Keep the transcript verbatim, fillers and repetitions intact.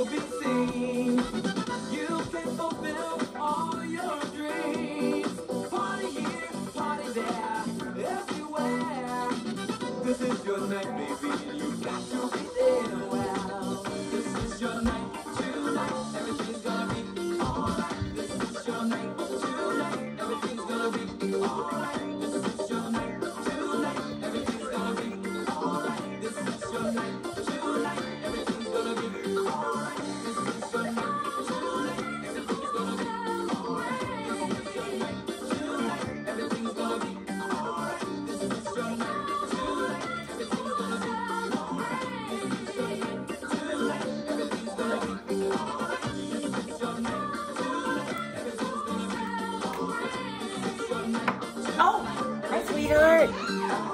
be seen. You can fulfill all your dreams. Party here, party there, everywhere. This is your night, baby. You got to be there. Well, this is your night.